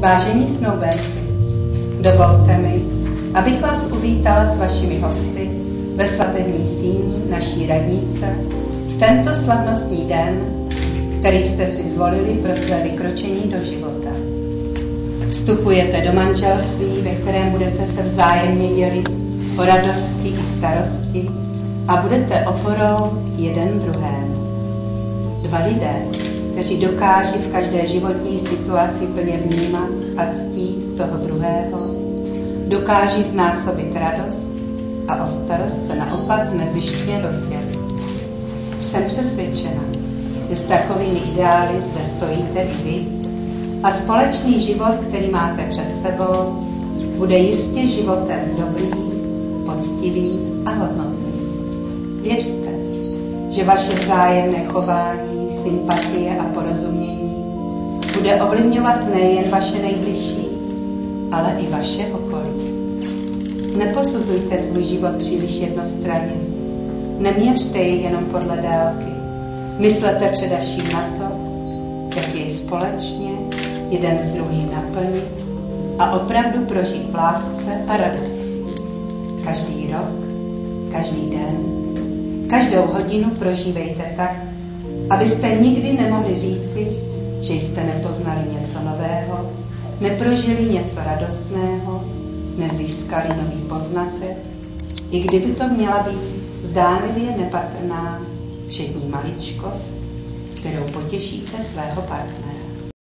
Vážení snoubenci, dovolte mi, abych vás uvítala s vašimi hosty ve svatební síni naší radnice v tento slavnostní den, který jste si zvolili pro své vykročení do života. Vstupujete do manželství, ve kterém budete se vzájemně dělit o radosti i starosti a budete oporou jeden druhému. Dva lidé, kteří dokáží v každé životní situaci plně vnímat a ctít toho druhého, dokáží znásobit radost a o starost se naopak nezištně rozdělit. Jsem přesvědčena, že s takovými ideály zde stojíte i vy a společný život, který máte před sebou, bude jistě životem dobrým, poctivým a hodnotným. Věřte, že vaše vzájemné chování, sympatie a porozumění bude ovlivňovat nejen vaše nejbližší, ale i vaše okolí. Neposuzujte svůj život příliš jednostranně. Neměřte jej jenom podle délky. Myslete především na to, jak jej společně jeden s druhým naplnit a opravdu prožít v lásce a radosti. Každý rok, každý den, každou hodinu prožívejte tak, abyste nikdy nemohli říci, že jste nepoznali něco nového, neprožili něco radostného, nezískali nový poznatek, i kdyby to měla být zdánlivě nepatrná všední maličkost, kterou potěšíte svého partnera.